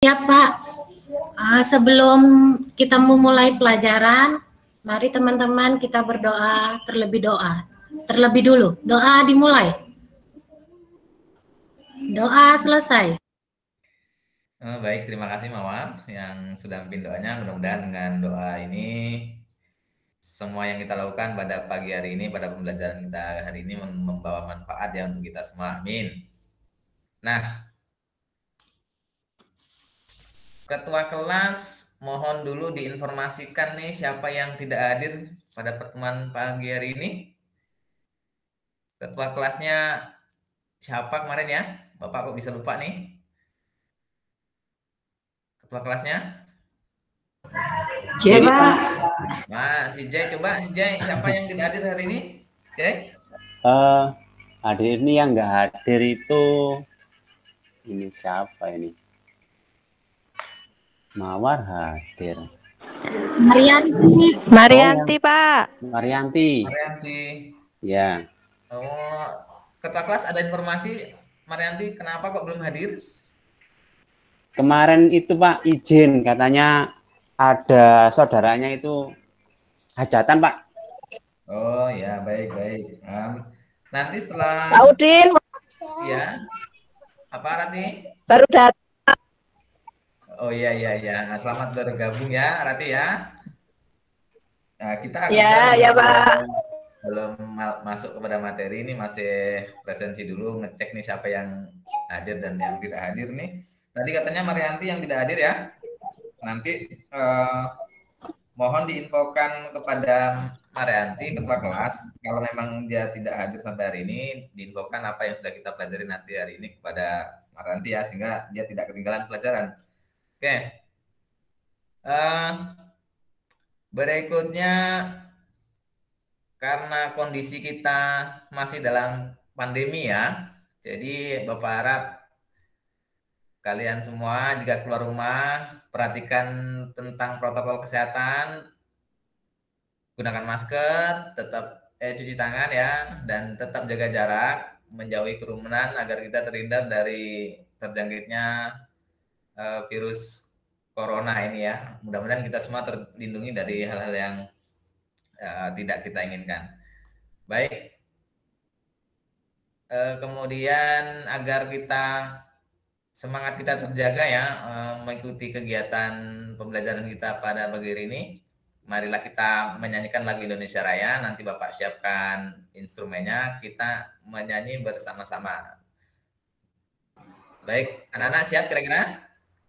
Siap, Pak. Sebelum kita memulai pelajaran, mari teman-teman kita berdoa terlebih dulu. Doa dimulai. Doa selesai. Baik, terima kasih Mawar yang sudah memimpin doanya. Mudah-mudahan dengan doa ini semua yang kita lakukan pada pagi hari ini, pada pembelajaran kita hari ini membawa manfaat ya untuk kita semua. Amin. Nah, Ketua kelas mohon dulu diinformasikan nih siapa yang tidak hadir pada pertemuan pagi hari ini. Ketua kelasnya siapa kemarin ya? Bapak kok bisa lupa nih? Ketua kelasnya? Jai, Pak. Nah, si Jai, coba si Jai, siapa yang tidak hadir hari ini? Jai? Hadir ini yang nggak hadir itu ini siapa ini? Mawar hadir. Marianti, Pak. Marianti. Ya. Oh, ketua kelas ada informasi Marianti kenapa kok belum hadir? Kemarin itu Pak izin katanya ada saudaranya itu hajatan Pak. Oh ya, baik. Nanti setelah Pak Udin. Ya. Apa Rati? Baru datang. Oh iya. Selamat bergabung ya Rati ya. Nah, kita Ya Pak. Belum masuk kepada materi ini, masih presensi dulu, ngecek nih siapa yang hadir dan yang tidak hadir nih. Tadi katanya Marianti yang tidak hadir ya. Nanti mohon diinfokan kepada Marianti, ketua kelas, kalau memang dia tidak hadir sampai hari ini, diinfokan apa yang sudah kita pelajari nanti hari ini kepada Marianti ya, sehingga dia tidak ketinggalan pelajaran. Oke. Berikutnya, karena kondisi kita masih dalam pandemi ya, jadi Bapak harap kalian semua jika keluar rumah, perhatikan tentang protokol kesehatan, gunakan masker, tetap cuci tangan ya, dan tetap jaga jarak, menjauhi kerumunan agar kita terhindar dari terjangkitnya virus corona ini ya. Mudah-mudahan kita semua terlindungi dari hal-hal yang tidak kita inginkan. Baik. Kemudian agar semangat kita terjaga ya, mengikuti kegiatan pembelajaran kita pada pagi hari ini. Marilah kita menyanyikan lagu Indonesia Raya. Nanti Bapak siapkan instrumennya, kita menyanyi bersama-sama. Baik, anak-anak siap kira-kira?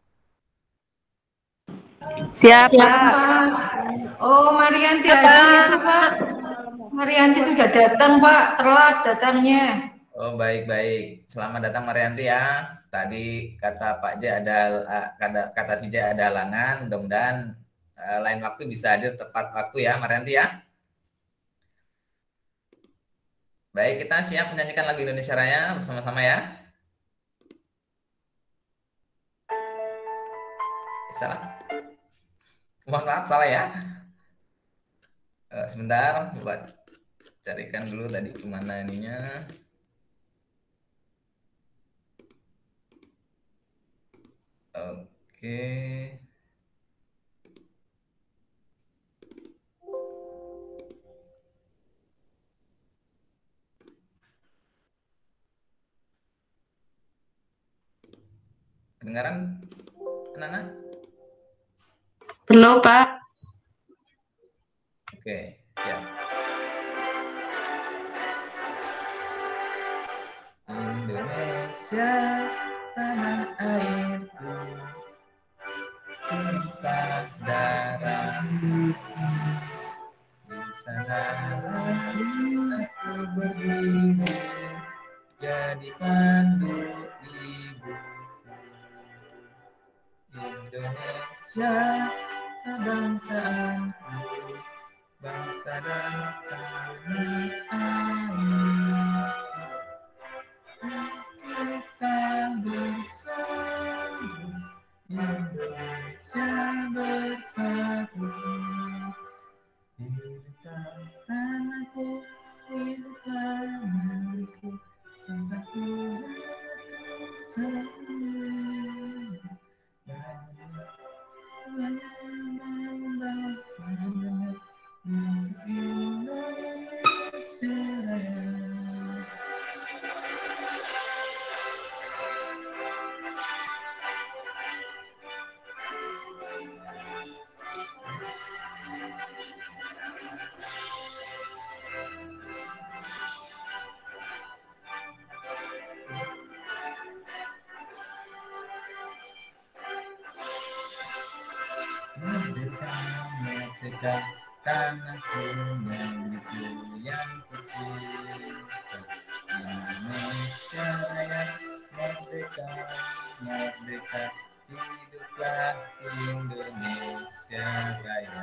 Siap, Pak. Oh, Marianti hadir, Pak. Marianti sudah datang, Pak. Telat datangnya. Oh, baik. Selamat datang Marianti ya. Tadi kata Pak J kata si J ada halangan. Mudah-mudahan lain waktu bisa hadir tepat waktu ya Marianti ya. Baik, kita siap menyanyikan lagu Indonesia Raya bersama-sama ya. Salah. Mohon maaf, salah ya. Sebentar, coba carikan dulu tadi kemana ininya. Oke. Kedengaran, anak-anak? Belum, Pak. Oke, siap. Indonesia, tanah airku, tumpah darahmu. Di sanalah aku berdiri, jadi pandu ibuku. Indonesia, kebangsaanku, bangsa dan tanah air. Kita bersatu, Indonesia bersatu. Hiduplah tanahku, hiduplah negeriku, bangsaku, rakyatku semuanya. merdeka, tanahku negeriku yang kucinta. Indonesia Raya, merdeka, merdeka, hiduplah Indonesia Raya.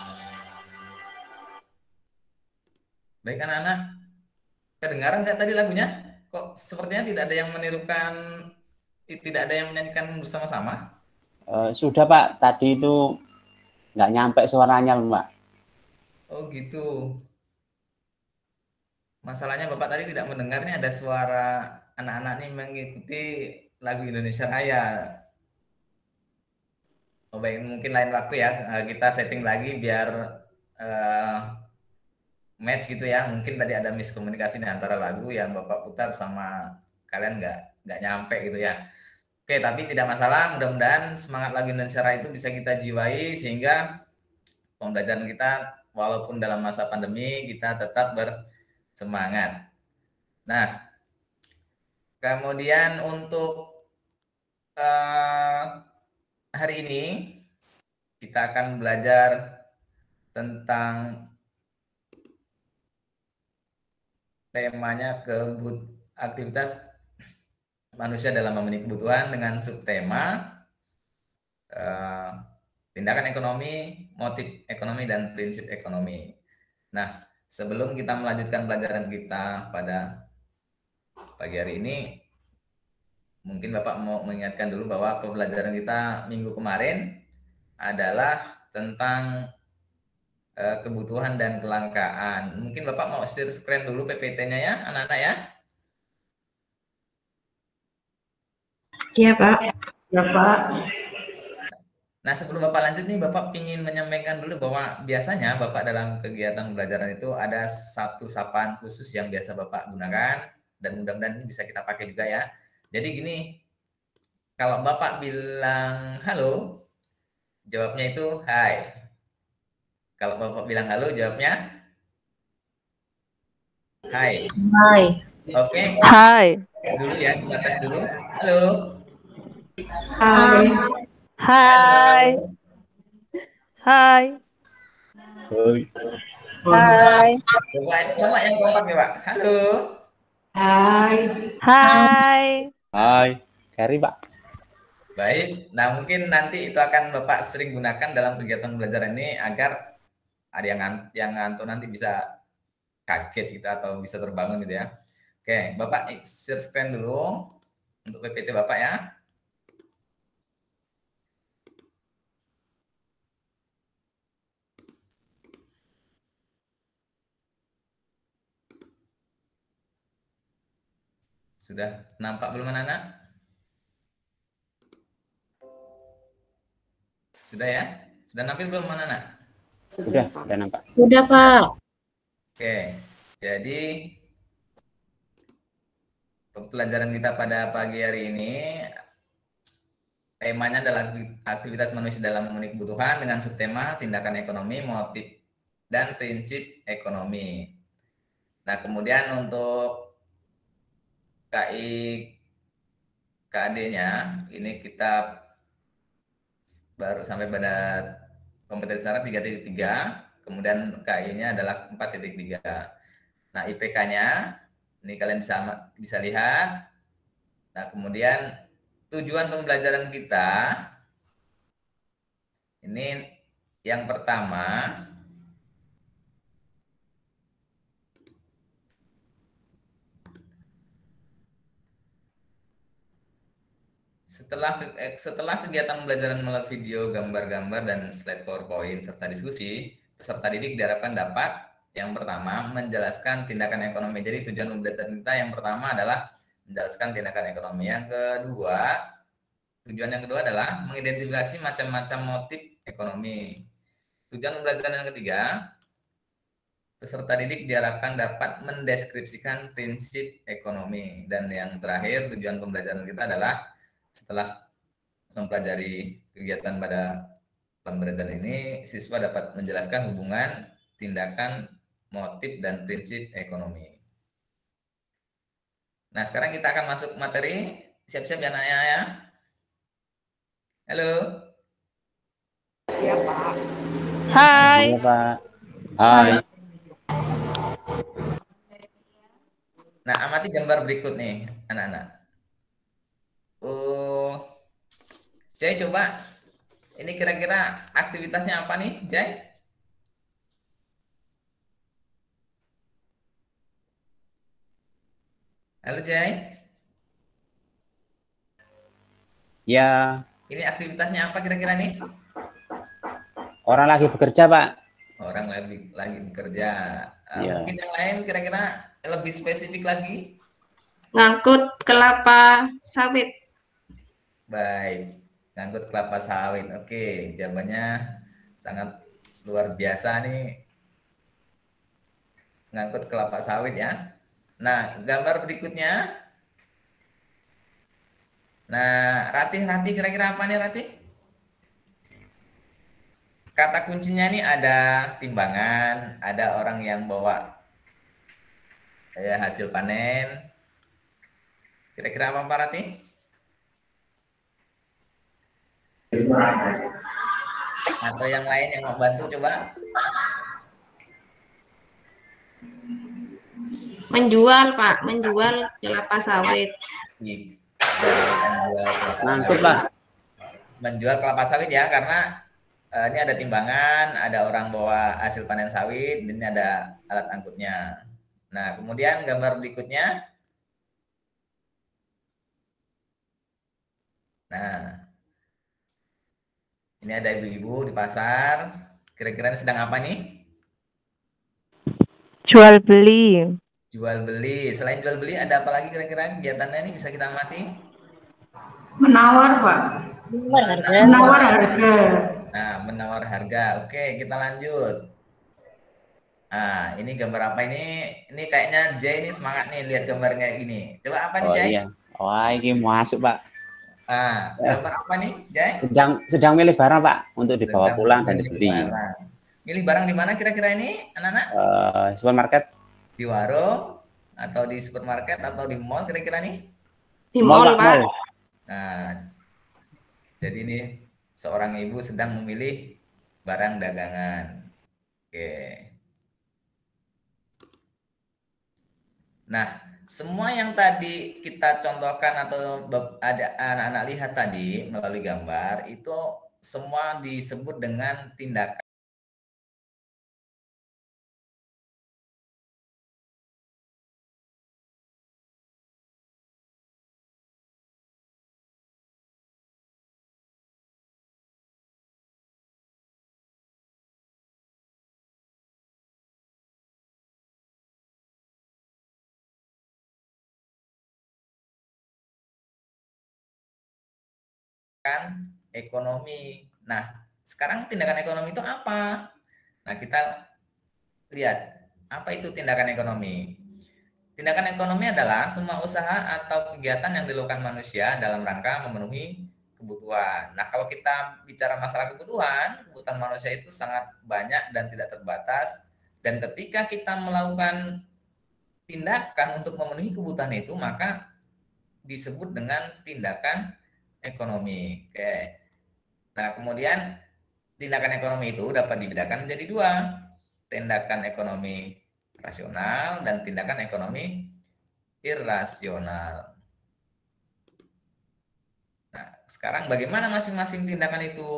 Baik anak-anak, kedengaran nggak tadi lagunya? Kok sepertinya tidak ada yang menirukan, tidak ada yang menyanyikan bersama-sama? Sudah Pak, tadi itu nggak nyampe suaranya Pak. Oh gitu. Masalahnya Bapak tadi tidak mendengarnya ada suara anak-anak ini mengikuti lagu Indonesia Raya. Oh baik, mungkin lain waktu ya kita setting lagi biar match gitu ya. Mungkin tadi ada miskomunikasi nih antara lagu yang Bapak putar sama kalian nggak nyampe gitu ya. Oke, tapi tidak masalah. Mudah-mudahan semangat lagu Indonesia Raya itu bisa kita jiwai sehingga pembelajaran kita walaupun dalam masa pandemi kita tetap bersemangat. Nah, kemudian untuk hari ini kita akan belajar tentang temanya aktivitas manusia dalam memenuhi kebutuhan dengan subtema tindakan ekonomi, motif ekonomi, dan prinsip ekonomi. Nah, sebelum kita melanjutkan pelajaran kita pada pagi hari ini, mungkin Bapak mau mengingatkan dulu bahwa pembelajaran kita minggu kemarin adalah tentang kebutuhan dan kelangkaan. Mungkin Bapak mau share screen dulu PPT-nya ya, anak-anak ya. Iya, Pak. Ya, Pak. Nah, sebelum Bapak lanjut nih, Bapak ingin menyampaikan dulu bahwa biasanya Bapak dalam kegiatan pembelajaran itu ada satu sapaan khusus yang biasa Bapak gunakan, dan mudah-mudahan ini bisa kita pakai juga ya. Jadi gini, kalau Bapak bilang halo, jawabnya itu hai. Kalau Bapak bilang halo, jawabnya hai. Hai. Oke. Hai. Dulu ya, kita tes dulu. Halo. Hai. Hai. Hai. Hai. Coba yang kompak nih, Pak. Halo. Hai. Hai. Hai, Kari Pak. Baik. Nah, mungkin nanti itu akan Bapak sering gunakan dalam kegiatan pembelajaran ini agar ada yang ngantuk nanti bisa kaget gitu atau bisa terbangun gitu ya. Oke, Bapak share screen dulu untuk PPT Bapak ya. Sudah nampak belum anak-anak? Sudah ya? Sudah nampil belum anak-anak? Sudah nampak. Sudah, Pak. Oke, jadi pembelajaran kita pada pagi hari ini temanya adalah aktivitas manusia dalam memenuhi kebutuhan dengan subtema tindakan ekonomi, motif, dan prinsip ekonomi. Nah, kemudian untuk KAD-nya ini kita baru sampai pada kompetensi syarat 3.3, kemudian KI-nya adalah 4.3. Nah, IPK-nya ini kalian bisa lihat. Nah, kemudian tujuan pembelajaran kita ini yang pertama setelah kegiatan pembelajaran melalui video, gambar-gambar, dan slide PowerPoint serta diskusi, peserta didik diharapkan dapat yang pertama menjelaskan tindakan ekonomi. Jadi tujuan pembelajaran kita yang pertama adalah menjelaskan tindakan ekonomi. Tujuan yang kedua adalah mengidentifikasi macam-macam motif ekonomi. Tujuan pembelajaran yang ketiga, peserta didik diharapkan dapat mendeskripsikan prinsip ekonomi. Dan yang terakhir, tujuan pembelajaran kita adalah setelah mempelajari kegiatan pada pembelajaran ini, siswa dapat menjelaskan hubungan, tindakan, motif, dan prinsip ekonomi. Nah, sekarang kita akan masuk materi. Siap-siap ya anaknya ya. Halo. Ya, Pak. Hai. Iya, Pak. Hai. Nah, amati gambar berikut nih, anak-anak. Oh, Jai coba. Ini kira-kira aktivitasnya apa nih, Jai? Halo, Jai. Ya, Ini aktivitasnya apa kira-kira nih? orang lagi bekerja, Pak. Orang lagi bekerja. Iya. Mungkin yang lain kira-kira lebih spesifik lagi. Ngangkut kelapa sawit. Baik, ngangkut kelapa sawit. Oke, jawabannya sangat luar biasa nih. Ngangkut kelapa sawit ya. Nah, gambar berikutnya. Nah, Ratih kira-kira apa nih Ratih? Kata kuncinya nih ada timbangan, ada orang yang bawa hasil panen. Kira-kira apa Pak Ratih? Atau yang lain yang mau bantu coba? Menjual, Pak, menjual kelapa sawit. Ngangkut, Pak. Menjual kelapa sawit ya, karena ini ada timbangan, ada orang bawa hasil panen sawit, dan ini ada alat angkutnya. Nah, kemudian gambar berikutnya. Nah, ini ada ibu-ibu di pasar. Kira-kira ini sedang apa nih? Jual beli. Jual beli. Selain jual beli, ada apa lagi kira-kira kegiatannya ini bisa kita amati? Menawar, Pak. Menawar harga. Nah, menawar harga. Oke, kita lanjut. Nah, ini gambar apa ini? Ini kayaknya Jay ini semangat nih lihat gambarnya gini. Coba apa nih, Jay? Iya. Wah, ini masuk, Pak. Ah, gambar apa nih, Jay? Sedang milih barang, Pak, untuk dibawa pulang dan dibeli. Milih barang di mana kira-kira ini, anak-anak? Supermarket. Di warung atau di supermarket atau di mall kira-kira nih? Di mall, Pak. Nah, jadi ini seorang ibu sedang memilih barang dagangan. Oke. Nah, semua yang tadi kita contohkan atau ada anak-anak lihat tadi melalui gambar, itu semua disebut dengan tindakan ekonomi. Nah, sekarang tindakan ekonomi itu apa? Nah, kita lihat apa itu tindakan ekonomi. Tindakan ekonomi adalah semua usaha atau kegiatan yang dilakukan manusia dalam rangka memenuhi kebutuhan. Nah, kalau kita bicara masalah kebutuhan manusia itu sangat banyak dan tidak terbatas. Dan ketika kita melakukan tindakan untuk memenuhi kebutuhan itu, maka disebut dengan tindakan ekonomi. Oke. Nah, kemudian tindakan ekonomi itu dapat dibedakan menjadi dua. Tindakan ekonomi rasional dan tindakan ekonomi irasional. Nah, sekarang bagaimana masing-masing tindakan itu?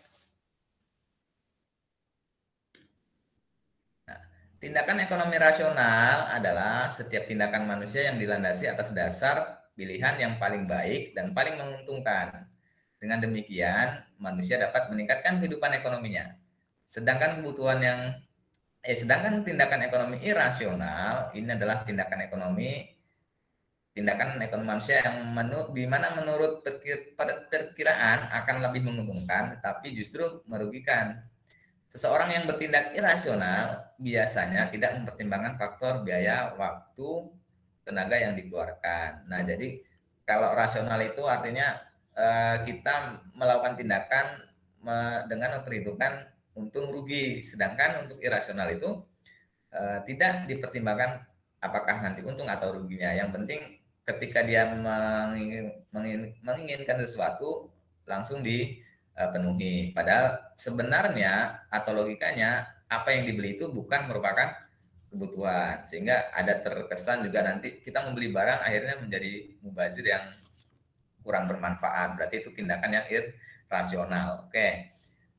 Nah, tindakan ekonomi rasional adalah setiap tindakan manusia yang dilandasi atas dasar pilihan yang paling baik dan paling menguntungkan. Dengan demikian, manusia dapat meningkatkan kehidupan ekonominya. Sedangkan tindakan ekonomi irasional ini adalah tindakan ekonomi manusia yang di mana menurut perkiraan akan lebih menguntungkan, tetapi justru merugikan. Seseorang yang bertindak irasional biasanya tidak mempertimbangkan faktor biaya, waktu, tenaga yang dikeluarkan. Nah, jadi kalau rasional itu artinya kita melakukan tindakan dengan memperhitungkan untung rugi, sedangkan untuk irasional itu tidak dipertimbangkan apakah nanti untung atau ruginya. Yang penting ketika dia menginginkan sesuatu langsung penuhi. Padahal sebenarnya atau logikanya apa yang dibeli itu bukan merupakan kebutuhan, sehingga ada terkesan juga nanti kita membeli barang akhirnya menjadi mubazir yang kurang bermanfaat. Berarti itu tindakan yang irrasional. Oke.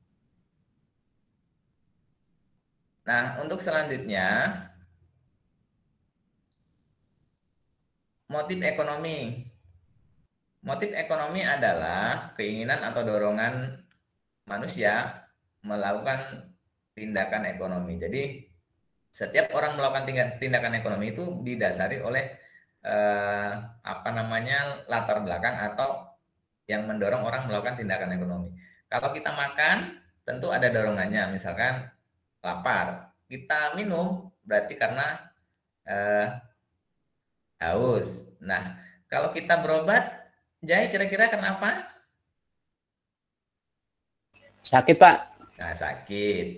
Nah, untuk selanjutnya, motif ekonomi. Motif ekonomi adalah keinginan atau dorongan manusia melakukan tindakan ekonomi. Jadi, setiap orang melakukan tindakan ekonomi itu didasari oleh latar belakang atau yang mendorong orang melakukan tindakan ekonomi. Kalau kita makan, tentu ada dorongannya. Misalkan lapar, kita minum berarti karena haus. Nah, kalau kita berobat, Jai kira-kira kenapa? Sakit, Pak. Nah, sakit.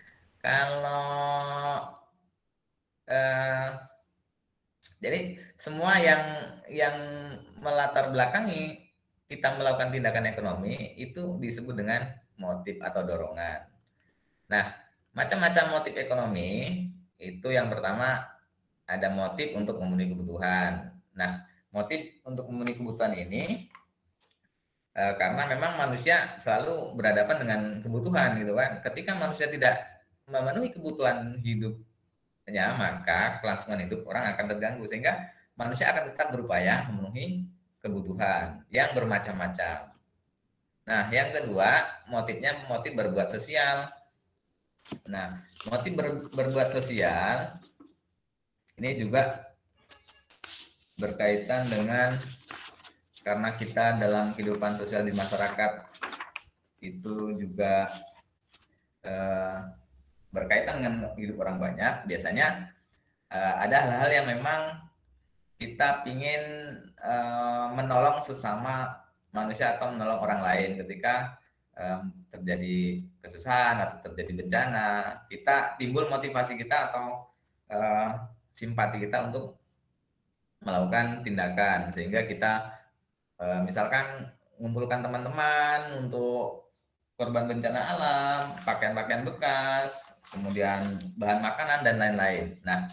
Kalau jadi semua yang melatar belakangi kita melakukan tindakan ekonomi itu disebut dengan motif atau dorongan. Nah, macam-macam motif ekonomi itu yang pertama ada motif untuk memenuhi kebutuhan. Nah, motif untuk memenuhi kebutuhan ini karena memang manusia selalu berhadapan dengan kebutuhan gitu kan. Ketika manusia tidak memenuhi kebutuhan hidupnya, maka kelangsungan hidup orang akan terganggu, sehingga manusia akan tetap berupaya memenuhi kebutuhan yang bermacam-macam. Nah, yang kedua, motifnya motif berbuat sosial. Nah, motif berbuat sosial ini juga berkaitan dengan karena kita dalam kehidupan sosial di masyarakat itu juga berkaitan dengan hidup orang banyak. Biasanya ada hal-hal yang memang kita ingin menolong sesama manusia atau menolong orang lain ketika terjadi kesusahan atau terjadi bencana. Kita timbul motivasi kita atau simpati kita untuk melakukan tindakan, sehingga kita misalkan mengumpulkan teman-teman untuk korban bencana alam, pakaian-pakaian bekas, kemudian bahan makanan dan lain-lain. Nah,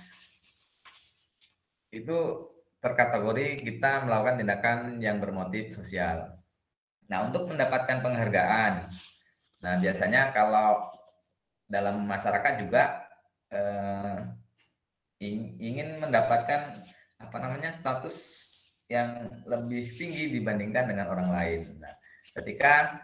itu terkategori kita melakukan tindakan yang bermotif sosial. Nah, untuk mendapatkan penghargaan, nah biasanya kalau dalam masyarakat juga ingin mendapatkan status yang lebih tinggi dibandingkan dengan orang lain. Nah, ketika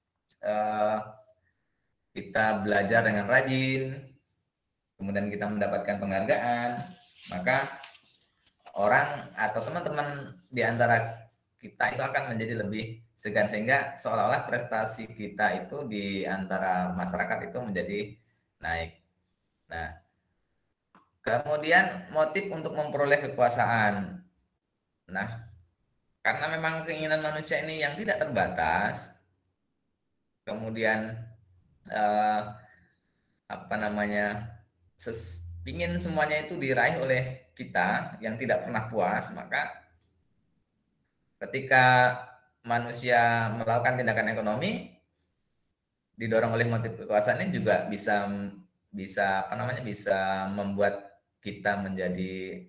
kita belajar dengan rajin, kemudian kita mendapatkan penghargaan, maka orang atau teman-teman di antara kita itu akan menjadi lebih segan, sehingga seolah-olah prestasi kita itu di antara masyarakat itu menjadi naik. Nah, kemudian motif untuk memperoleh kekuasaan. Nah, karena memang keinginan manusia ini yang tidak terbatas, kemudian ingin semuanya itu diraih oleh kita yang tidak pernah puas, maka ketika manusia melakukan tindakan ekonomi didorong oleh motif kekuasaan ini juga bisa membuat kita menjadi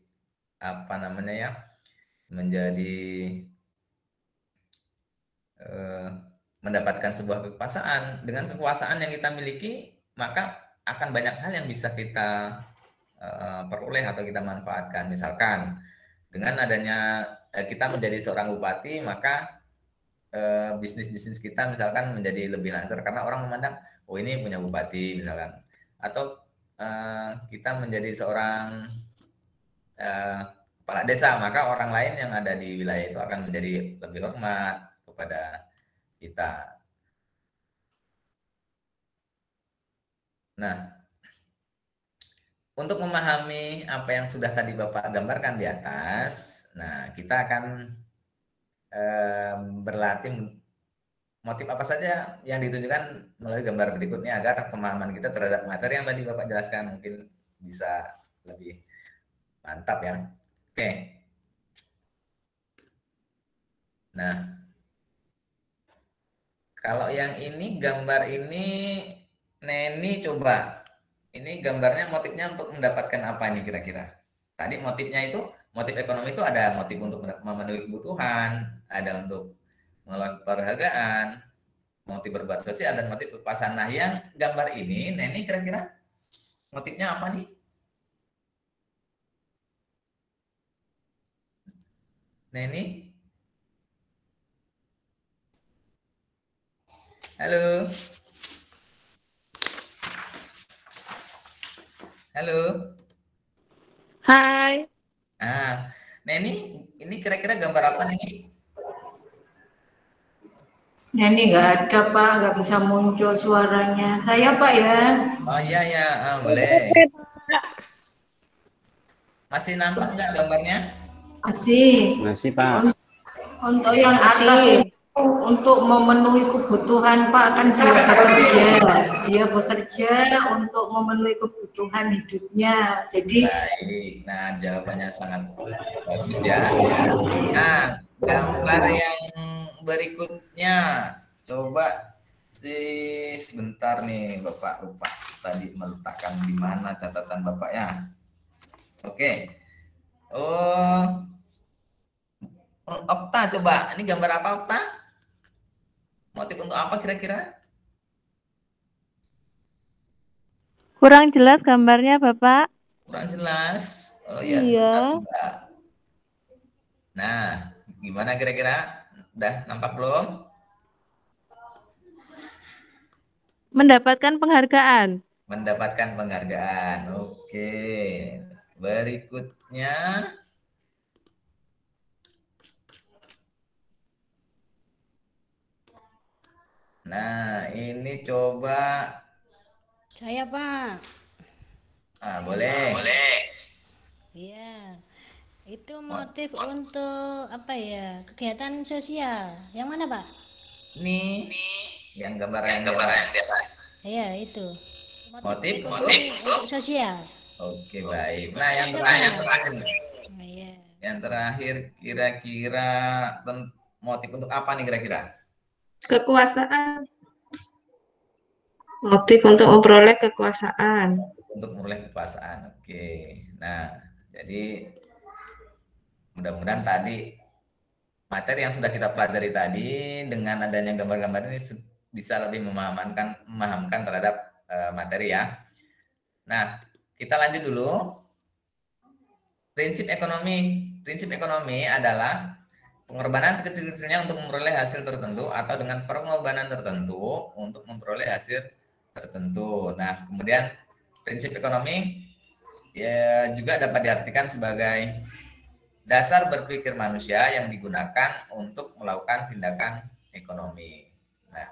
mendapatkan sebuah kekuasaan. Dengan kekuasaan yang kita miliki, maka akan banyak hal yang bisa kita peroleh atau kita manfaatkan. Misalkan dengan adanya kita menjadi seorang bupati, maka bisnis-bisnis kita misalkan menjadi lebih lancar karena orang memandang, oh ini punya bupati misalkan. Atau kita menjadi seorang kepala desa, maka orang lain yang ada di wilayah itu akan menjadi lebih hormat kepada kita. Nah, untuk memahami apa yang sudah tadi Bapak gambarkan di atas, nah kita akan berlatih motif apa saja yang ditunjukkan melalui gambar berikutnya agar pemahaman kita terhadap materi yang tadi Bapak jelaskan mungkin bisa lebih mantap ya. Oke. Nah, Kalau yang ini gambar ini Neni coba. Ini gambarnya motifnya untuk mendapatkan apa ini kira-kira? Tadi motifnya itu, motif ekonomi itu ada motif untuk memenuhi kebutuhan, ada untuk mengelola penghargaan, motif berbuat sosial, dan motif kepuasan. Nah, yang gambar ini, Neni kira-kira motifnya apa nih? Neni? Halo? Halo? Hai. Nah, Neni, ini kira-kira gambar apa nih? Neni nggak ada Pak, nggak bisa muncul suaranya. Saya Pak ya. Oh iya ya, boleh. Masih nampak nggak gambarnya? Masih. Masih Pak. Untuk yang atas itu untuk memenuhi kebutuhan Pak, kan dia bekerja. Dia bekerja untuk memenuhi kebutuhan hidupnya. Jadi Baik, nah jawabannya sangat bagus ya. Nah, gambar yang berikutnya, coba sebentar nih Bapak lupa tadi meletakkan di mana catatan Bapak ya. Oke. Oh, Okta coba. Ini gambar apa Okta? Motif untuk apa kira-kira? Kurang jelas gambarnya, Bapak. Kurang jelas. Oh ya, Iya. sebentar Mbak. Nah, gimana kira-kira? Udah nampak belum? Mendapatkan penghargaan. Mendapatkan penghargaan. Oke. Berikutnya. Nah, ini coba. Saya Pak. Boleh. Iya. Itu motif untuk apa ya? Kegiatan sosial. Yang mana Pak? Ini yang gambar yang di atas. Iya itu. Motif Ekonomi untuk sosial. Oke, baik. Nah, yang terakhir. Nah, iya. Yang terakhir kira-kira motif untuk apa nih kira-kira? Kekuasaan. Motif untuk memperoleh kekuasaan. Untuk memperoleh kekuasaan. Oke. Nah, jadi mudah-mudahan tadi materi yang sudah kita pelajari tadi dengan adanya gambar-gambar ini bisa lebih memahamkan terhadap materi ya. Nah, kita lanjut dulu. Prinsip ekonomi adalah pengorbanan sekecil-kecilnya untuk memperoleh hasil tertentu atau dengan pengorbanan tertentu untuk memperoleh hasil tertentu. Nah, kemudian prinsip ekonomi ya juga dapat diartikan sebagai dasar berpikir manusia yang digunakan untuk melakukan tindakan ekonomi. Nah,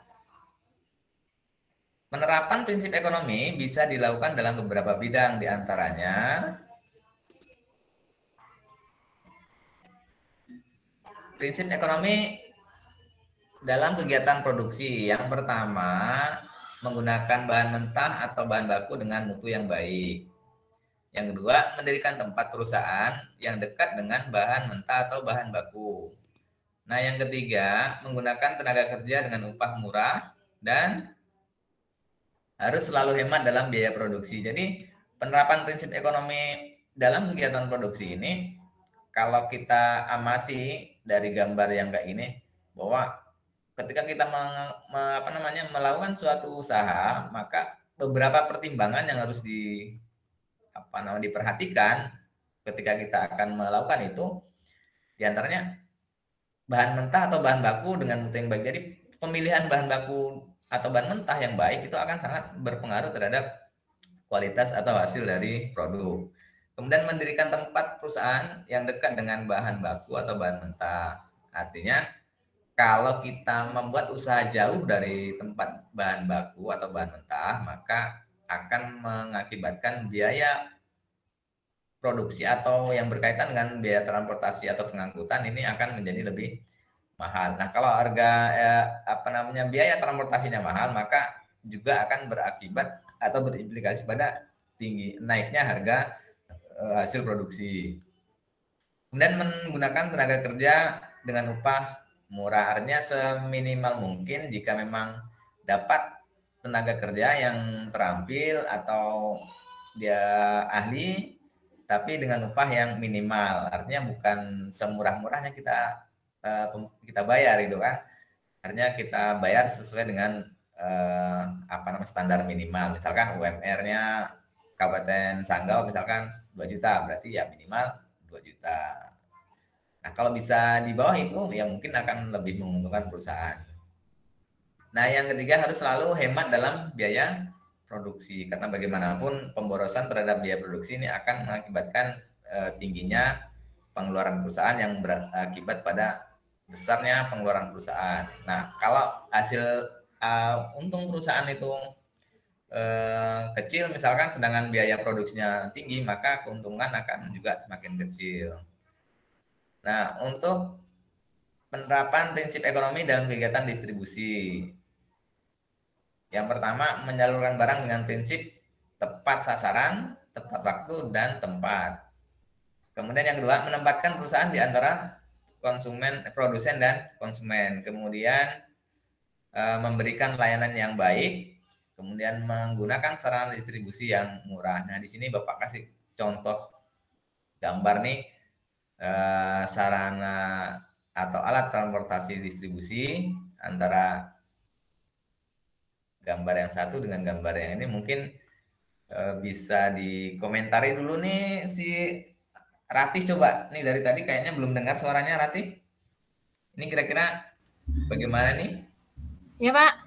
penerapan prinsip ekonomi bisa dilakukan dalam beberapa bidang, diantaranya prinsip ekonomi dalam kegiatan produksi. Yang pertama, menggunakan bahan mentah atau bahan baku dengan mutu yang baik. Yang kedua, mendirikan tempat perusahaan yang dekat dengan bahan mentah atau bahan baku. Nah, yang ketiga, menggunakan tenaga kerja dengan upah murah dan harus selalu hemat dalam biaya produksi. Jadi, penerapan prinsip ekonomi dalam kegiatan produksi ini, kalau kita amati dari gambar yang kayak ini, bahwa ketika kita melakukan suatu usaha, maka beberapa pertimbangan yang harus diperhatikan ketika kita akan melakukan itu, diantaranya bahan mentah atau bahan baku dengan mutu yang baik. Jadi pemilihan bahan baku atau bahan mentah yang baik itu akan sangat berpengaruh terhadap kualitas atau hasil dari produk. Kemudian mendirikan tempat perusahaan yang dekat dengan bahan baku atau bahan mentah. Artinya kalau kita membuat usaha jauh dari tempat bahan baku atau bahan mentah, maka akan mengakibatkan biaya produksi atau yang berkaitan dengan biaya transportasi atau pengangkutan ini akan menjadi lebih mahal. Nah, kalau harga biaya transportasinya mahal, maka juga akan berakibat atau berimplikasi pada naiknya harga hasil produksi. Kemudian menggunakan tenaga kerja dengan upah murah artinya seminimal mungkin jika memang dapat tenaga kerja yang terampil atau dia ahli, tapi dengan upah yang minimal. Artinya bukan semurah-murahnya kita bayar gitu kan. Artinya kita bayar sesuai dengan standar minimal. Misalkan UMR-nya Kabupaten Sanggau misalkan 2 juta, berarti ya minimal 2 juta. Nah, kalau bisa di bawah itu ya mungkin akan lebih menguntungkan perusahaan. Nah, yang ketiga harus selalu hemat dalam biaya produksi, karena bagaimanapun pemborosan terhadap biaya produksi ini akan mengakibatkan tingginya pengeluaran perusahaan yang berakibat pada besarnya pengeluaran perusahaan. Nah, kalau hasil untung perusahaan itu kecil misalkan, sedangkan biaya produksinya tinggi, maka keuntungan akan juga semakin kecil. Nah, untuk penerapan prinsip ekonomi dalam kegiatan distribusi. Yang pertama, menyalurkan barang dengan prinsip tepat sasaran, tepat waktu, dan tempat. Kemudian yang kedua, menempatkan perusahaan di antara produsen dan konsumen. Kemudian memberikan layanan yang baik. Kemudian menggunakan sarana distribusi yang murah. Nah, di sini Bapak kasih contoh gambar nih, sarana atau alat transportasi distribusi antara gambar yang satu dengan gambar yang ini. Mungkin bisa dikomentari dulu nih si Ratih, coba. Nih dari tadi kayaknya belum dengar suaranya Ratih. Ini kira-kira bagaimana nih? Ya, Pak.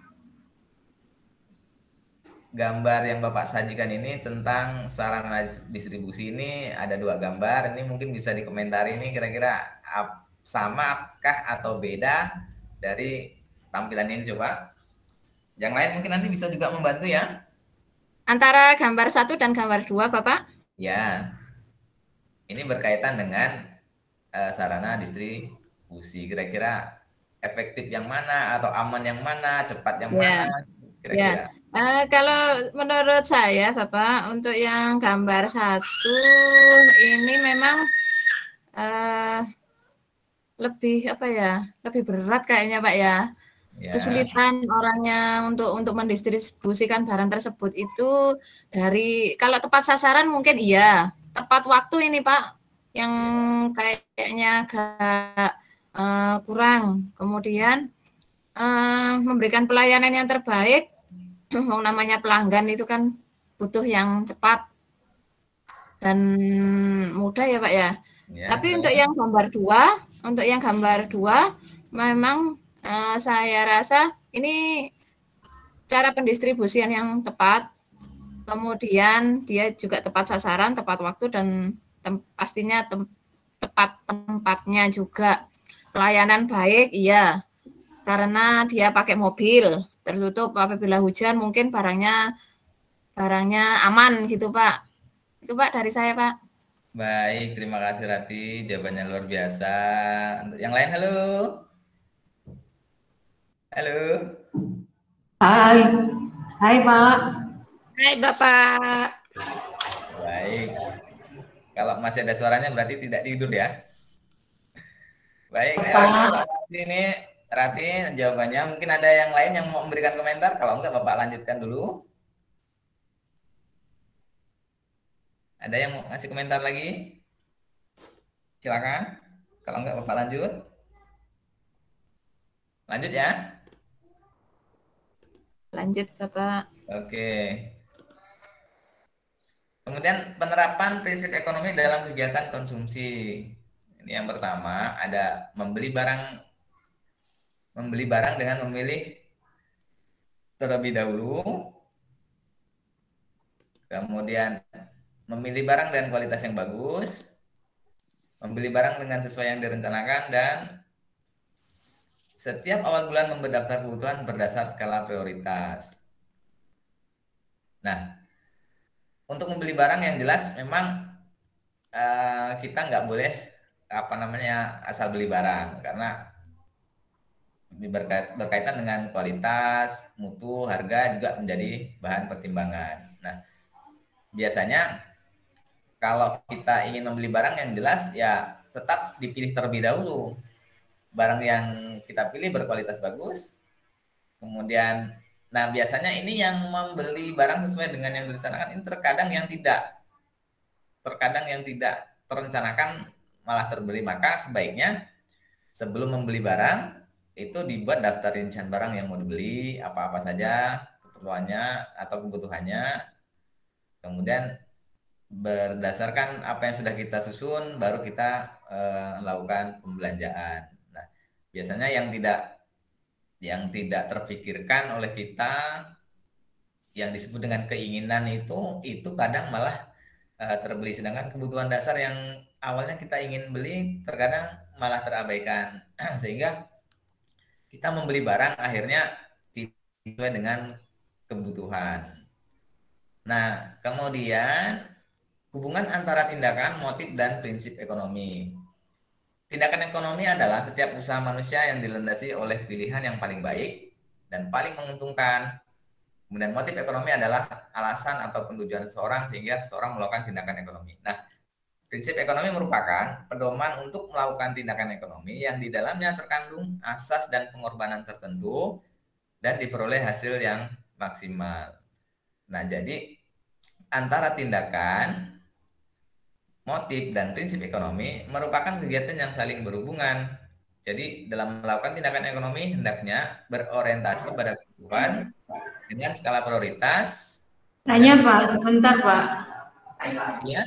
Gambar yang Bapak sajikan ini tentang sarana distribusi ini ada 2 gambar. Ini mungkin bisa dikomentari ini kira-kira samakah atau beda dari tampilan ini, coba. Yang lain mungkin nanti bisa juga membantu ya. Antara gambar 1 dan gambar 2, Bapak? Ya. Ini berkaitan dengan sarana distribusi. Kira-kira efektif yang mana atau aman yang mana, cepat yang mana? Kira-kira. Kalau menurut saya, Bapak, untuk yang gambar 1 ini memang lebih lebih berat kayaknya, Pak ya. Kesulitan orangnya untuk mendistribusikan barang tersebut itu dari, kalau tepat sasaran mungkin iya, tepat waktu ini Pak yang kayaknya agak kurang. Kemudian memberikan pelayanan yang terbaik, namanya pelanggan itu kan butuh yang cepat dan mudah ya Pak ya. Tapi untuk yang gambar 2 memang saya rasa ini cara pendistribusian yang tepat, kemudian dia juga tepat sasaran, tepat waktu, dan pastinya tepat tempatnya juga. Pelayanan baik, iya, karena dia pakai mobil tertutup, apabila hujan mungkin barangnya aman gitu Pak. Itu Pak dari saya Pak. Baik, terima kasih Rati, jawabannya luar biasa. Untuk yang lain, halo. Halo. Hai Pak. Hai Bapak. Baik. Kalau masih ada suaranya berarti tidak tidur ya. Baik, ini Rati jawabannya. Mungkin ada yang lain yang mau memberikan komentar. Kalau enggak Bapak lanjutkan dulu. Ada yang mau ngasih komentar lagi? Silakan. Kalau enggak Bapak lanjut. Lanjut ya. Lanjut Bapak. Oke. Kemudian penerapan prinsip ekonomi dalam kegiatan konsumsi. Ini yang pertama, ada membeli barang dengan memilih terlebih dahulu. Kemudian memilih barang dengan kualitas yang bagus. Membeli barang dengan sesuai yang direncanakan, dan setiap awal bulan mendaftar kebutuhan berdasar skala prioritas. Nah, untuk membeli barang yang jelas memang kita nggak boleh asal beli barang, karena berkaitan dengan kualitas, mutu, harga juga menjadi bahan pertimbangan. Nah, biasanya kalau kita ingin membeli barang yang jelas ya tetap dipilih terlebih dahulu barang yang kita pilih berkualitas bagus. Kemudian, nah biasanya ini yang membeli barang sesuai dengan yang direncanakan, ini terkadang yang tidak terencanakan malah terbeli. Maka sebaiknya sebelum membeli barang itu dibuat daftar rincian barang yang mau dibeli, apa-apa saja keperluannya atau kebutuhannya. Kemudian berdasarkan apa yang sudah kita susun, baru kita lakukan pembelanjaan. Nah, biasanya yang tidak terpikirkan oleh kita, yang disebut dengan keinginan itu kadang malah terbeli. Sedangkan kebutuhan dasar yang awalnya kita ingin beli terkadang malah terabaikan, sehingga kita membeli barang akhirnya tidak sesuai dengan kebutuhan. Nah, kemudian hubungan antara tindakan, motif, dan prinsip ekonomi. Tindakan ekonomi adalah setiap usaha manusia yang dilandasi oleh pilihan yang paling baik dan paling menguntungkan. Kemudian motif ekonomi adalah alasan atau tujuan seseorang sehingga seseorang melakukan tindakan ekonomi. Nah, prinsip ekonomi merupakan pedoman untuk melakukan tindakan ekonomi yang di dalamnya terkandung asas dan pengorbanan tertentu dan diperoleh hasil yang maksimal. Nah, jadi antara tindakan, motif, dan prinsip ekonomi merupakan kegiatan yang saling berhubungan. Jadi dalam melakukan tindakan ekonomi hendaknya berorientasi pada kebutuhan dengan skala prioritas. Tanya Pak, sebentar Pak. Ya.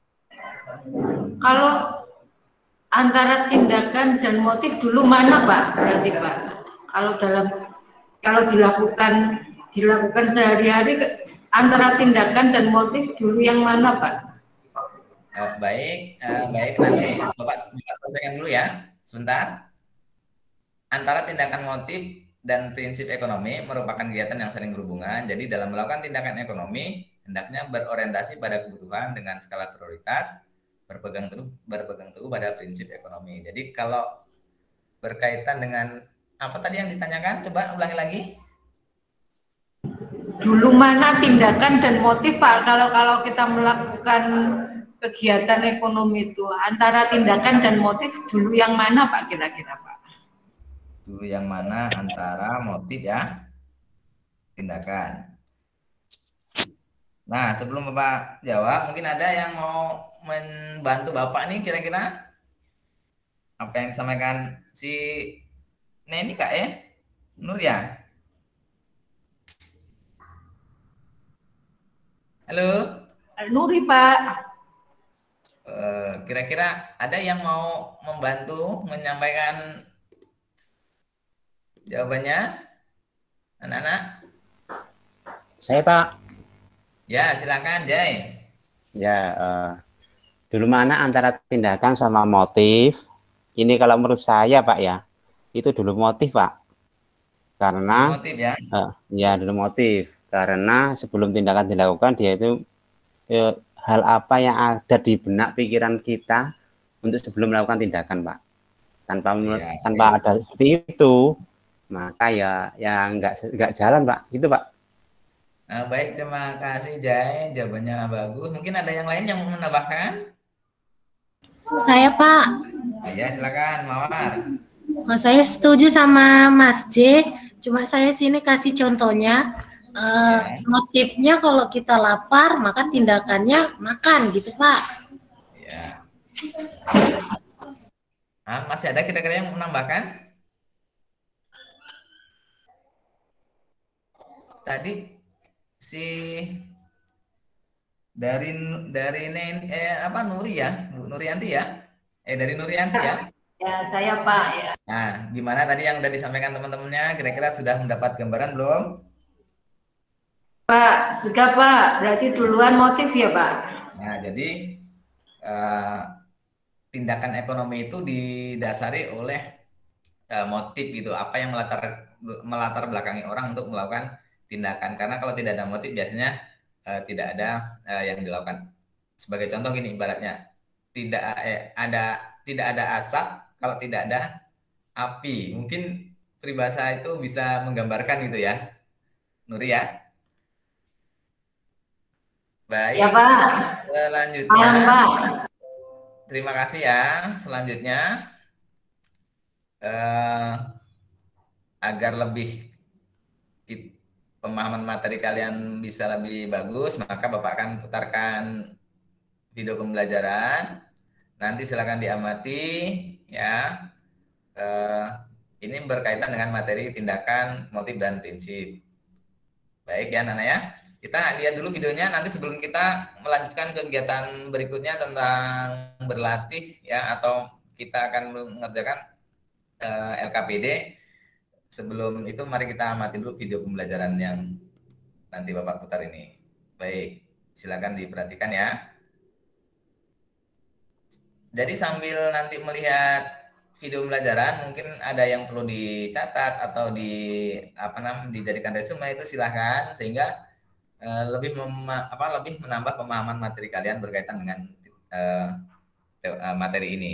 Kalau antara tindakan dan motif dulu mana Pak? Berarti Pak, kalau dilakukan sehari-hari, antara tindakan dan motif dulu yang mana Pak? Baik, nanti Bapak selesaikan dulu ya, sebentar. Antara tindakan, motif, dan prinsip ekonomi merupakan kegiatan yang saling berhubungan. Jadi dalam melakukan tindakan ekonomi hendaknya berorientasi pada kebutuhan dengan skala prioritas, berpegang teguh pada prinsip ekonomi. Jadi kalau berkaitan dengan apa tadi yang ditanyakan, coba ulangi lagi. Dulu mana tindakan dan motif Pak, kalau kita melakukan kegiatan ekonomi itu, antara tindakan dan motif dulu yang mana Pak kira-kira Pak? Dulu yang mana antara motif ya, tindakan. Nah, sebelum Bapak jawab, mungkin ada yang mau membantu Bapak nih kira-kira apa yang disampaikan si Neni Kak ya? Nur ya? Halo? Nuri Pak. Kira-kira ada yang mau membantu menyampaikan jawabannya? Anak-anak? Saya Pak. Ya, silakan Jai. Ya, dulu mana antara tindakan sama motif? Ini kalau menurut saya Pak ya, itu dulu motif Pak. Karena motif ya? Ya dulu motif. Karena sebelum tindakan dilakukan, dia itu hal apa yang ada di benak pikiran kita untuk sebelum melakukan tindakan Pak. Tanpa ada seperti itu, maka ya nggak jalan Pak, gitu Pak. Nah, baik, terima kasih Jai, jawabannya bagus. Mungkin ada yang lain yang mau menambahkan? Saya Pak. Ya, silakan Mawar. Oh, saya setuju sama Mas J, cuma saya sini kasih contohnya. Motifnya kalau kita lapar, maka tindakannya makan gitu Pak. Ya. Masih ada kira-kira yang menambahkan? Tadi si dari Nuri ya, Bu Nurianti ya? Dari Nurianti ya? Ya, saya Pak ya. Nah, gimana tadi yang sudah disampaikan teman-temannya? Kira-kira sudah mendapat gambaran belum? Pak, sudah Pak. Berarti duluan motif ya Pak? Nah, jadi tindakan ekonomi itu didasari oleh motif gitu. Apa yang melatar belakangi orang untuk melakukan tindakan. Karena kalau tidak ada motif biasanya tidak ada yang dilakukan. Sebagai contoh gini, ibaratnya tidak ada asap kalau tidak ada api. Mungkin peribahasa itu bisa menggambarkan gitu ya, Nuri ya. Baik, ya, Pak. Selanjutnya, terima kasih ya. Selanjutnya, agar lebih pemahaman materi kalian bisa lebih bagus, maka Bapak akan putarkan video pembelajaran. Nanti silakan diamati ya. Ini berkaitan dengan materi tindakan, motif, dan prinsip. Baik ya Nana ya. Kita lihat dulu videonya, nanti sebelum kita melanjutkan kegiatan berikutnya tentang berlatih ya, atau kita akan mengerjakan LKPD. Sebelum itu mari kita amati dulu video pembelajaran yang nanti Bapak putar ini. Baik, silakan diperhatikan ya. Jadi sambil nanti melihat video pembelajaran, mungkin ada yang perlu dicatat atau dijadikan resume, itu silahkan, sehingga lebih menambah pemahaman materi kalian berkaitan dengan materi ini.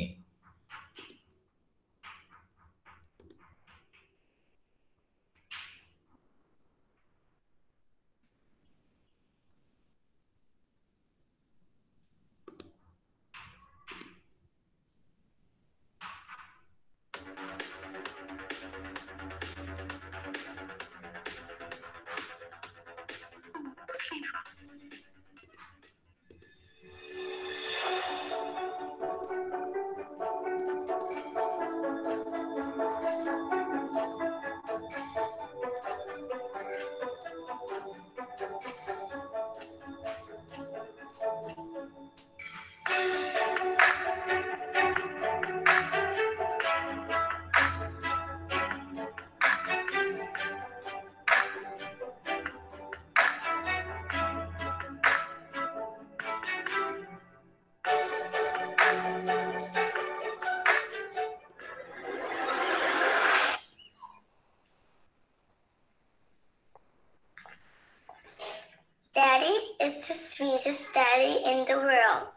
Daddy is the sweetest daddy in the world.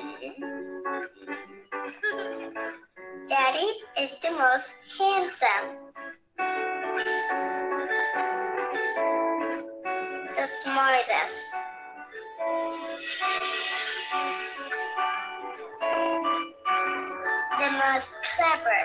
Daddy is the most handsome, the smartest, the most clever.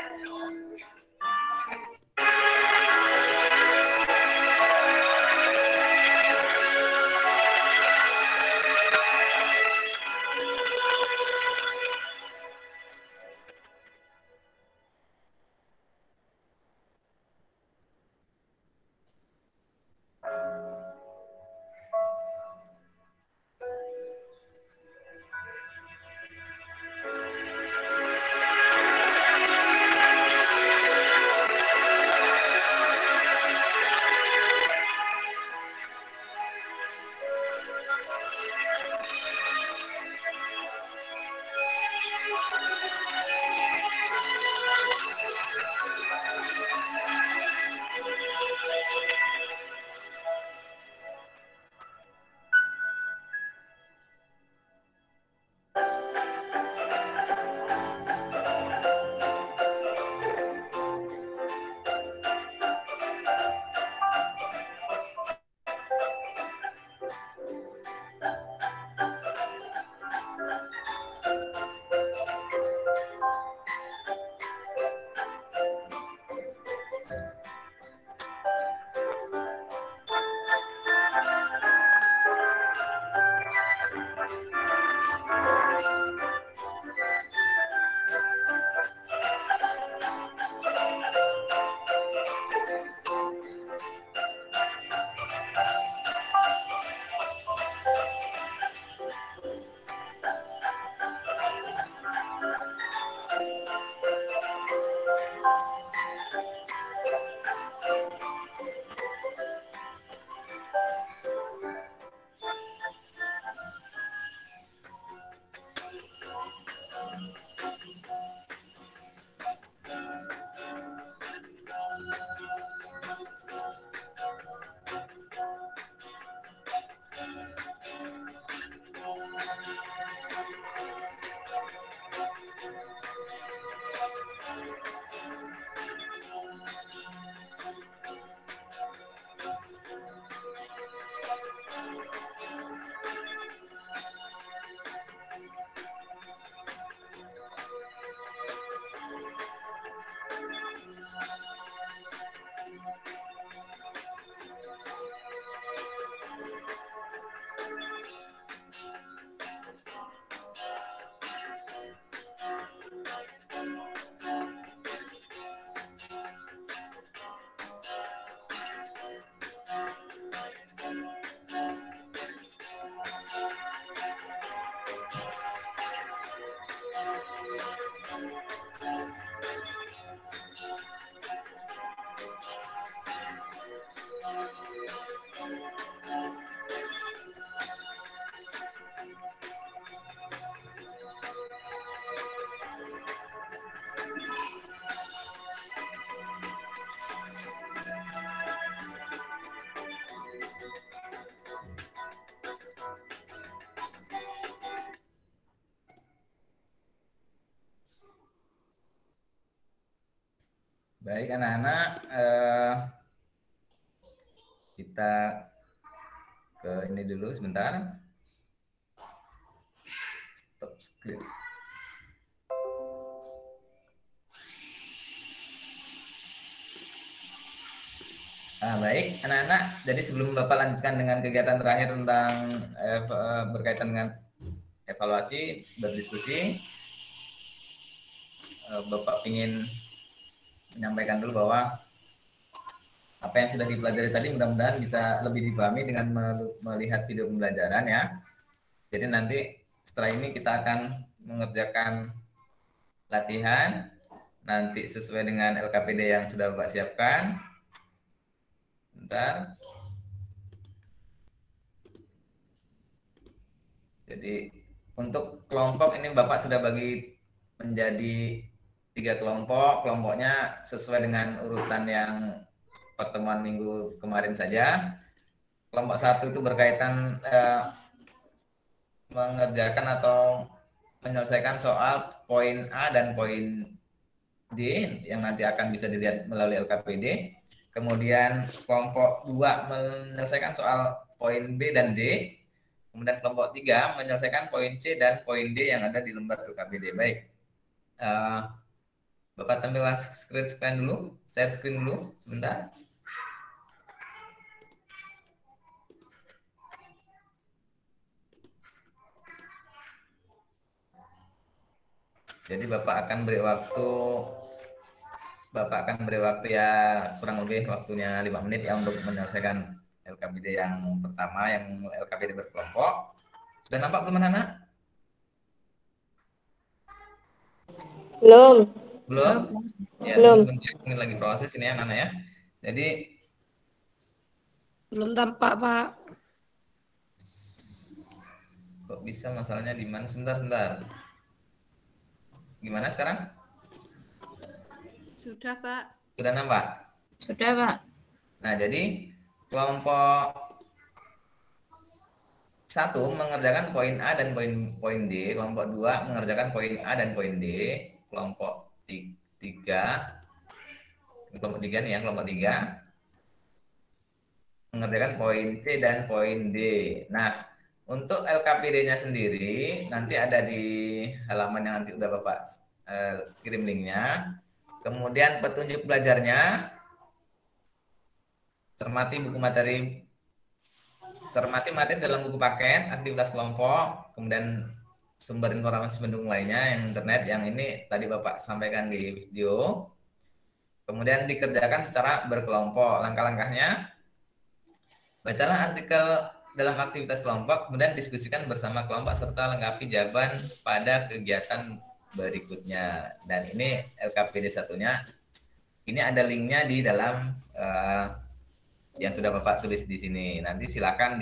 Baik anak-anak, kita ke ini dulu sebentar. Stop screen. Baik anak-anak, jadi sebelum Bapak lanjutkan dengan kegiatan terakhir tentang berkaitan dengan evaluasi, berdiskusi, Bapak ingin menyampaikan dulu bahwa apa yang sudah dipelajari tadi mudah-mudahan bisa lebih dipahami dengan melihat video pembelajaran ya. Jadi nanti setelah ini kita akan mengerjakan latihan nanti sesuai dengan LKPD yang sudah Bapak siapkan. Bentar. Jadi untuk kelompok ini Bapak sudah bagi menjadi 3 kelompok. Kelompoknya sesuai dengan urutan yang pertemuan minggu kemarin saja. Kelompok 1 itu berkaitan mengerjakan atau menyelesaikan soal poin A dan poin D yang nanti akan bisa dilihat melalui LKPD. Kemudian kelompok 2 menyelesaikan soal poin B dan D. Kemudian kelompok 3 menyelesaikan poin C dan poin D yang ada di lembar LKPD. Baik. Bapak tampilkan screen dulu, share screen dulu sebentar. Jadi Bapak akan beri waktu ya kurang lebih waktunya 5 menit ya untuk menyelesaikan LKPD yang pertama, yang LKPD berkelompok. Sudah nampak belum anak-anak? Belum. Belum? Ya, belum. Ini lagi proses ini ya anak-anak ya. Jadi belum tampak, Pak. Kok bisa masalahnya di mana? Sebentar. Gimana sekarang? Sudah, Pak. Sudah nampak? Sudah, Pak. Nah, jadi kelompok 1 mengerjakan poin A dan poin D, kelompok 2 mengerjakan poin A dan poin D, kelompok 3 nih ya, kelompok 3 mengerjakan poin C dan poin D. Nah, untuk LKPD-nya sendiri nanti ada di halaman yang nanti udah Bapak kirim linknya. Kemudian petunjuk belajarnya, cermati materi dalam buku paket, aktivitas kelompok, kemudian sumber informasi pendukung lainnya yang internet, yang ini tadi Bapak sampaikan di video. Kemudian dikerjakan secara berkelompok. Langkah-langkahnya, bacalah artikel dalam aktivitas kelompok, kemudian diskusikan bersama kelompok serta lengkapi jawaban pada kegiatan berikutnya. Dan ini LKPD 1-nya. Ini ada linknya di dalam yang sudah Bapak tulis di sini. Nanti silakan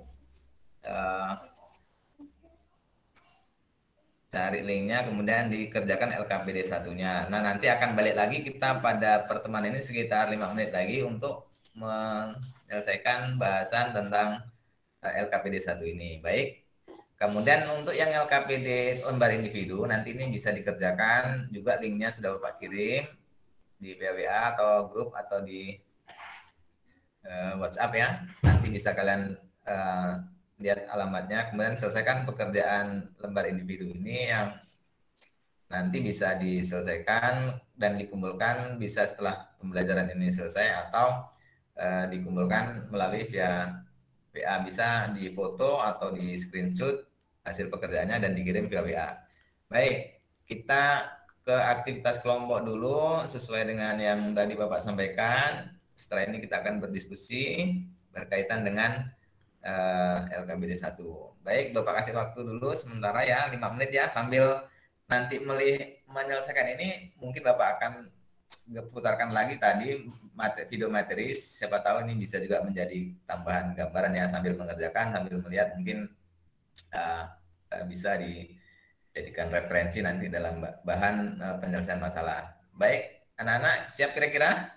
cari linknya, kemudian dikerjakan LKPD 1-nya. Nah, nanti akan balik lagi kita pada pertemuan ini sekitar 5 menit lagi untuk menyelesaikan bahasan tentang LKPD 1 ini. Baik. Kemudian untuk yang LKPD lembar individu, nanti ini bisa dikerjakan juga, linknya sudah Bapak kirim di WA atau grup atau di WhatsApp ya. Nanti bisa kalian lihat alamatnya, kemudian selesaikan pekerjaan lembar individu ini yang nanti bisa diselesaikan dan dikumpulkan bisa setelah pembelajaran ini selesai atau dikumpulkan melalui via WA, bisa di foto atau di screenshot hasil pekerjaannya dan dikirim via WA. Baik, kita ke aktivitas kelompok dulu sesuai dengan yang tadi Bapak sampaikan. Setelah ini kita akan berdiskusi berkaitan dengan LKPD 1. Baik, Bapak kasih waktu dulu sementara ya, 5 menit ya, sambil nanti menyelesaikan ini mungkin Bapak akan putarkan lagi tadi video materi, siapa tahu ini bisa juga menjadi tambahan gambaran ya, sambil mengerjakan, sambil melihat, mungkin bisa dijadikan referensi nanti dalam bahan penyelesaian masalah. Baik, anak-anak siap kira-kira?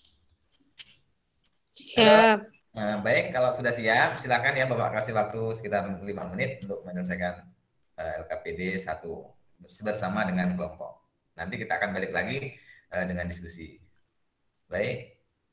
Siap. Baik, kalau sudah siap, silakan ya Bapak kasih waktu sekitar 5 menit untuk menyelesaikan LKPD 1 bersama dengan kelompok. Nanti kita akan balik lagi dengan diskusi. Baik.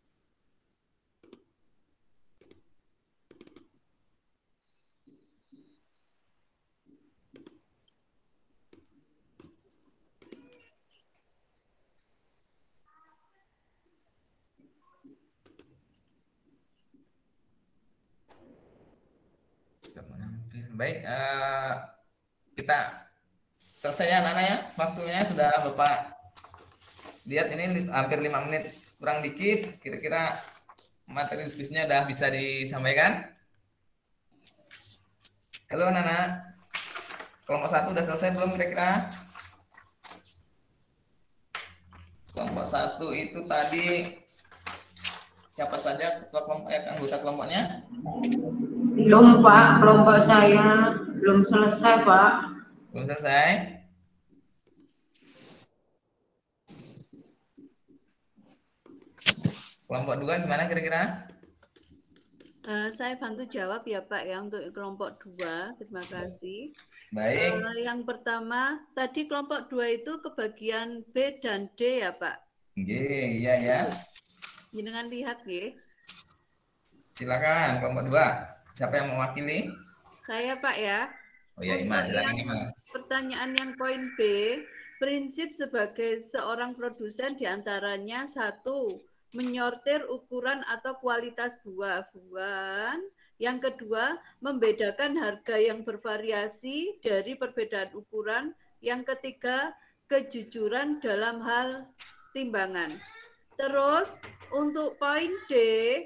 Baik, kita selesai ya anak-anak ya. Waktunya sudah Bapak lihat ini hampir 5 menit kurang dikit. Kira-kira materi diskusinya udah bisa disampaikan. Halo anak-anak. Kelompok 1 udah selesai belum kira-kira? Kelompok 1 itu tadi siapa saja ketua kelompok, anggota kelompoknya? Belum Pak, kelompok saya belum selesai Pak. Belum selesai? Kelompok 2 gimana kira-kira? Saya bantu jawab ya Pak ya untuk kelompok 2. Terima kasih. Baik. Yang pertama, tadi kelompok 2 itu kebagian B dan D ya Pak? Iya ya. Jangan lihat G. Silakan kelompok 2. Siapa yang mewakili? Saya Pak ya. Oh ya Ima, silakan Ima. Pertanyaan yang poin B, prinsip sebagai seorang produsen diantaranya 1. Menyortir ukuran atau kualitas buah-buahan. Yang kedua, membedakan harga yang bervariasi dari perbedaan ukuran. Yang ketiga, kejujuran dalam hal timbangan. Terus untuk poin D,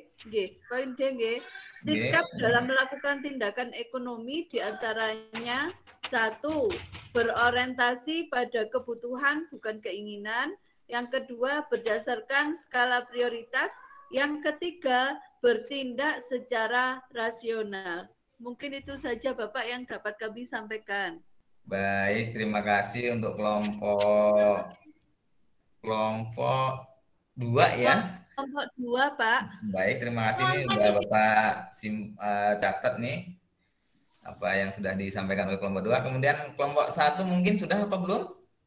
sikap dalam melakukan tindakan ekonomi diantaranya 1. Berorientasi pada kebutuhan bukan keinginan. Yang kedua, berdasarkan skala prioritas. Yang ketiga, bertindak secara rasional. Mungkin itu saja Bapak yang dapat kami sampaikan. Baik, terima kasih untuk kelompok 2 ya. Kelompok 2 Pak. Baik, terima kasih nih udah Bapak catat nih apa yang sudah disampaikan oleh kelompok 2. Kemudian kelompok 1 mungkin sudah apa belum?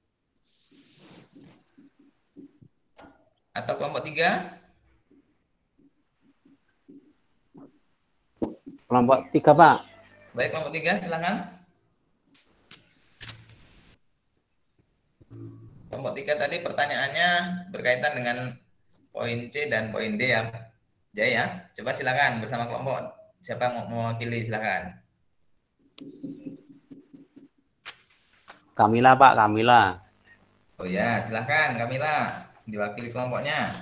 Atau kelompok 3? Kelompok 3 Pak. Baik, kelompok 3 silakan. Kelompok 3 tadi pertanyaannya berkaitan dengan poin C dan poin D ya. Jaya, coba silakan bersama kelompok. Siapa yang mau mewakili silakan. Kamila Pak, Kamila. Oh ya, silakan Kamila diwakili kelompoknya.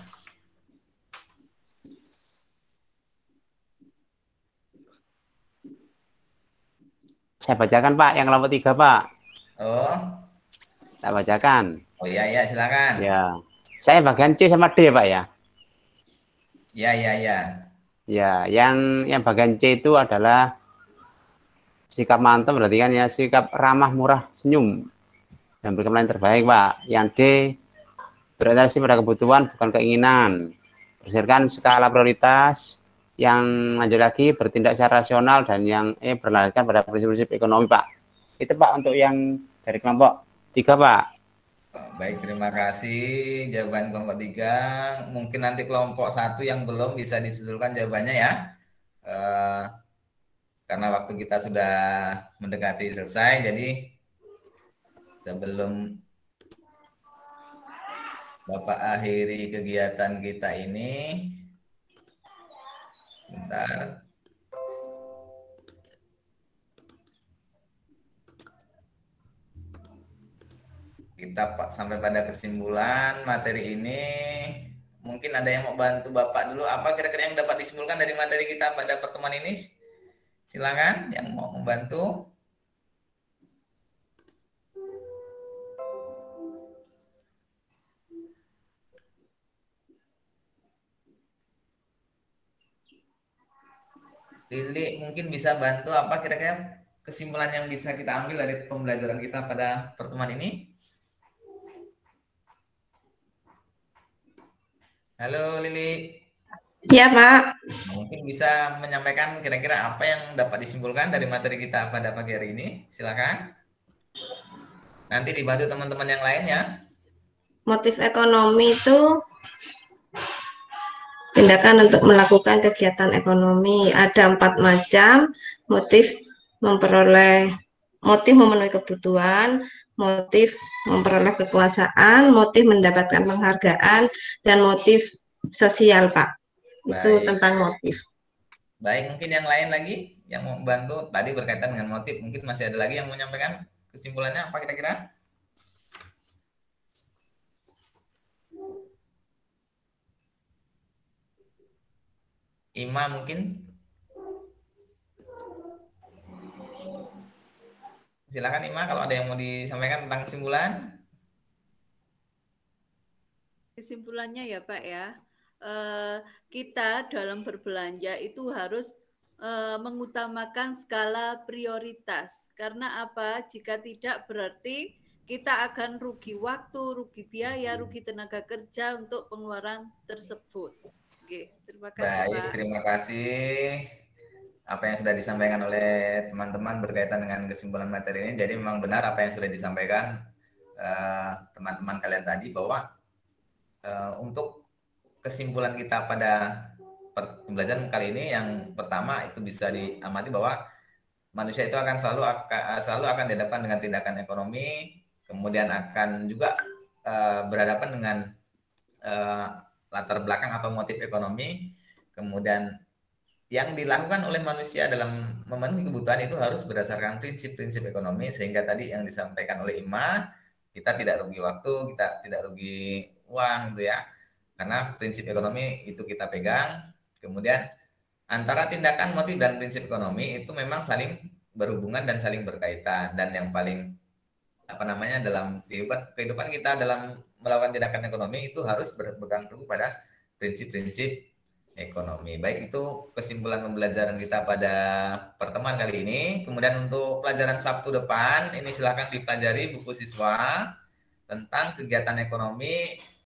Saya bacakan Pak, yang kelompok 3 Pak. Oh. Saya bacakan. Oh iya, silakan. Ya. Saya bagian C sama D Pak ya. Ya. Ya, yang bagian C itu adalah sikap mantap, berarti kan ya sikap ramah, murah, senyum dan berkembang terbaik Pak. Yang D, berorientasi pada kebutuhan bukan keinginan, berdasarkan skala prioritas. Yang lanjut lagi bertindak secara rasional, dan yang E berlandaskan pada prinsip-prinsip ekonomi Pak. Itu Pak untuk yang dari kelompok 3 Pak. Baik, terima kasih jawaban kelompok 3. Mungkin nanti kelompok 1 yang belum bisa disusulkan jawabannya ya. Karena waktu kita sudah mendekati selesai, jadi sebelum Bapak akhiri kegiatan kita ini, bentar. Kita sampai pada kesimpulan materi ini. Mungkin ada yang mau bantu Bapak dulu. Apa kira-kira yang dapat disimpulkan dari materi kita pada pertemuan ini? Silakan yang mau membantu. Lili mungkin bisa bantu apa kira-kira kesimpulan yang bisa kita ambil dari pembelajaran kita pada pertemuan ini? Halo Lili. Ya Pak. Mungkin bisa menyampaikan kira-kira apa yang dapat disimpulkan dari materi kita pada pagi hari ini. Silakan. Nanti dibantu teman-teman yang lain ya. Motif ekonomi itu tindakan untuk melakukan kegiatan ekonomi. Ada 4 macam: motif memenuhi kebutuhan, motif memperoleh kekuasaan, motif mendapatkan penghargaan, dan motif sosial, Pak. Itu tentang motif. Baik, mungkin yang lain lagi yang mau membantu tadi berkaitan dengan motif. Mungkin masih ada lagi yang mau menyampaikan kesimpulannya apa kira-kira? Ima mungkin? Silakan Ima kalau ada yang mau disampaikan tentang kesimpulan. Kesimpulannya ya Pak ya, kita dalam berbelanja itu harus mengutamakan skala prioritas. Karena apa? Jika tidak berarti kita akan rugi waktu, rugi biaya, rugi tenaga kerja untuk pengeluaran tersebut. Oke, terima kasih Baik, Pak. terima kasih apa yang sudah disampaikan oleh teman-teman berkaitan dengan kesimpulan materi ini. Jadi memang benar apa yang sudah disampaikan teman-teman kalian tadi, bahwa untuk kesimpulan kita pada pembelajaran kali ini, yang pertama itu bisa diamati bahwa manusia itu akan selalu akan dihadapkan dengan tindakan ekonomi, kemudian akan juga berhadapan dengan latar belakang atau motif ekonomi, kemudian yang dilakukan oleh manusia dalam memenuhi kebutuhan itu harus berdasarkan prinsip-prinsip ekonomi, sehingga tadi yang disampaikan oleh Ima, kita tidak rugi waktu, kita tidak rugi uang gitu ya, karena prinsip ekonomi itu kita pegang. Kemudian antara tindakan, motif, dan prinsip ekonomi itu memang saling berhubungan dan saling berkaitan, dan yang paling dalam kehidupan kita dalam melakukan tindakan ekonomi itu harus berpegang teguh pada prinsip-prinsip ekonomi. Baik, itu kesimpulan pembelajaran kita pada pertemuan kali ini. Kemudian untuk pelajaran Sabtu depan, ini silakan dipelajari buku siswa tentang kegiatan ekonomi